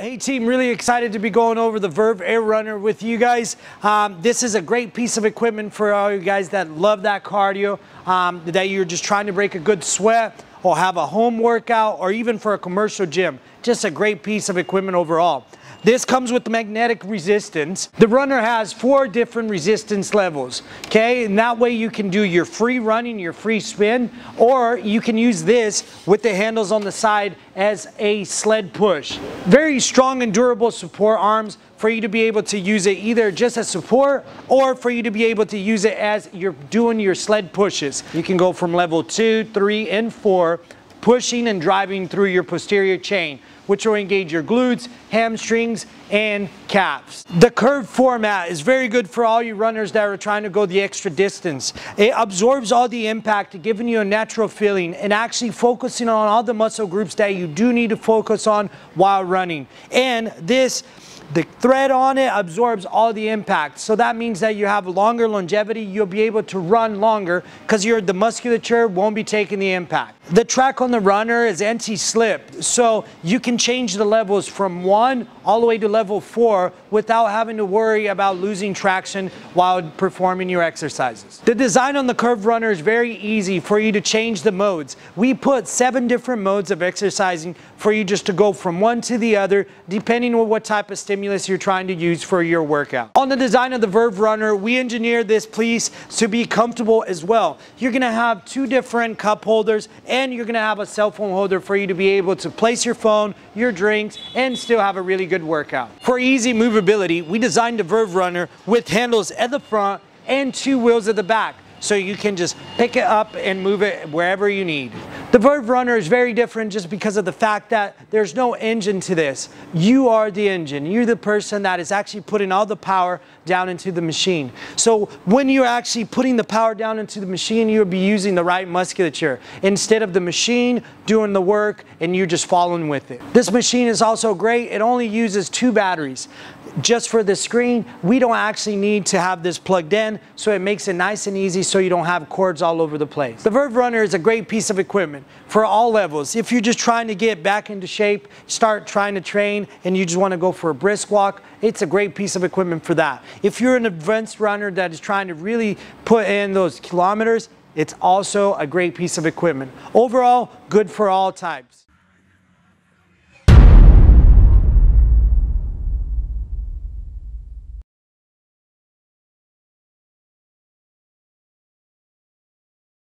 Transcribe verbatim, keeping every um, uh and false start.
Hey team, really excited to be going over the VERVE Air Runner with you guys. Um, this is a great piece of equipment for all you guys that love that cardio, um, that you're just trying to break a good sweat or have a home workout or even for a commercial gym. Just a great piece of equipment overall. This comes with the magnetic resistance. The runner has four different resistance levels, okay? And that way you can do your free running, your free spin, or you can use this with the handles on the side as a sled push. Very strong and durable support arms for you to be able to use it either just as support or for you to be able to use it as you're doing your sled pushes. You can go from level two, three, and four, pushing and driving through your posterior chain, which will engage your glutes, hamstrings, and calves. The curved format is very good for all you runners that are trying to go the extra distance. It absorbs all the impact, giving you a natural feeling and actually focusing on all the muscle groups that you do need to focus on while running. And this The thread on it absorbs all the impact. So that means that you have longer longevity. You'll be able to run longer because your the musculature won't be taking the impact. The track on the runner is anti-slip. So you can change the levels from one all the way to level four without having to worry about losing traction while performing your exercises. The design on the Curved Runner is very easy for you to change the modes. We put seven different modes of exercising for you just to go from one to the other depending on what type of stimulus you're trying to use for your workout. On the design of the VERVE Runner, we engineered this piece to be comfortable as well. You're gonna have two different cup holders and you're gonna have a cell phone holder for you to be able to place your phone, your drinks, and still have a really good workout. For easy movability, we designed the VERVE Runner with handles at the front and two wheels at the back, so you can just pick it up and move it wherever you need. The VERVE Runner is very different just because of the fact that there's no engine to this. You are the engine. You're the person that is actually putting all the power down into the machine. So when you're actually putting the power down into the machine, you'll be using the right musculature instead of the machine doing the work and you just following with it. This machine is also great. It only uses two batteries. Just for the screen, we don't actually need to have this plugged in, so it makes it nice and easy so you don't have cords all over the place. The VERVE Runner is a great piece of equipment for all levels. If you're just trying to get back into shape, start trying to train, and you just want to go for a brisk walk, it's a great piece of equipment for that. If you're an advanced runner that is trying to really put in those kilometers, it's also a great piece of equipment. Overall, good for all types.